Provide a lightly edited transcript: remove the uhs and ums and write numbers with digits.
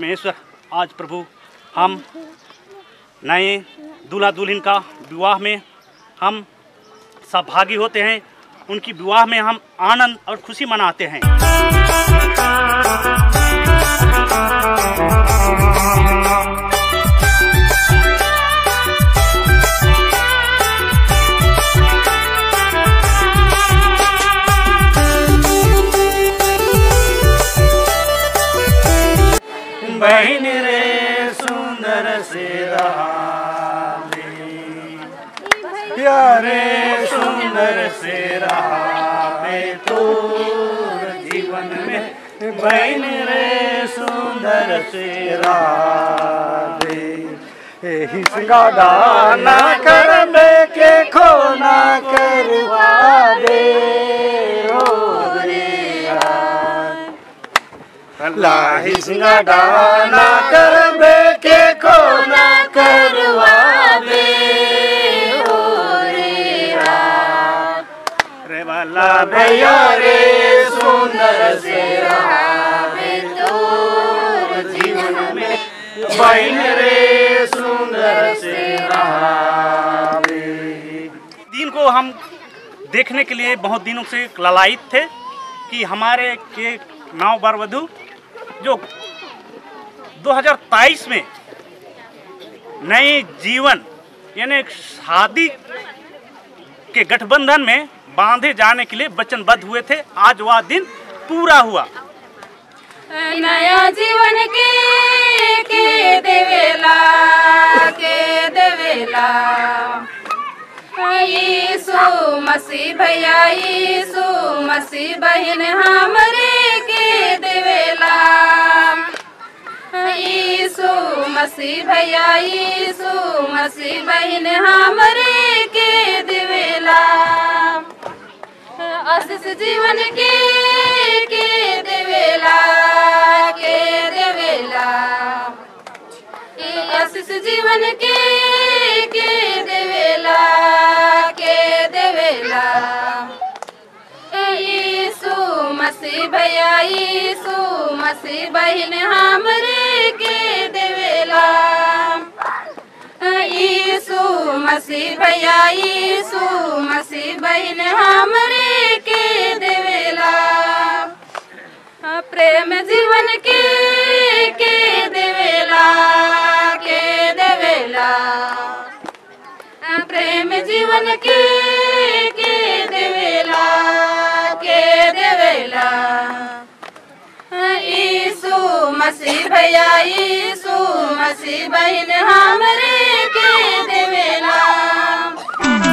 परमेश्वर, आज प्रभु हम नए दूल्हा दुल्हन का विवाह में हम सहभागी होते हैं। उनकी विवाह में हम आनंद और खुशी मनाते हैं। बहन रे सुंदर से रहावे, प्यारे सुंदर से रहावे तोर जीवन में। बहन रे सुंदर से रहावे, हिस्सा दाना कर में के खोना करवावे लाही सिंगा डाना कर बे के खोना करवावे हो रे वाला भैया रे सुंदर से रहावे तोर जीवन में। बहन रे सुंदर से रहावे। दिन को हम देखने के लिए बहुत दिनों से लालायित थे कि हमारे के नाव वर वधू जो 2023 में नए जीवन यानी शादी के गठबंधन में बांधे जाने के लिए वचनबद्ध हुए थे। आज वह दिन पूरा हुआ। नया जीवन के देवेला यीशु मसीह भैया, यीशु मसीह बहन हमरे के देवेला। यीशु मसीह भैया, यीशु मसीह बहन हमरे के देवेला। आशीष जीवन के देवेला आशीष जीवन के देवेला यीशु मसीह भैया, यीशु मसीह बहन हमरे के देवेला। यीशु मसीह भैया, यीशु मसीह बहन हमरे के देवेला। प्रेम जीवन के देवेला प्रेम जीवन के देवेला यीशु मसीह भैया, यीशु मसीह बहन हमरे के देवेला।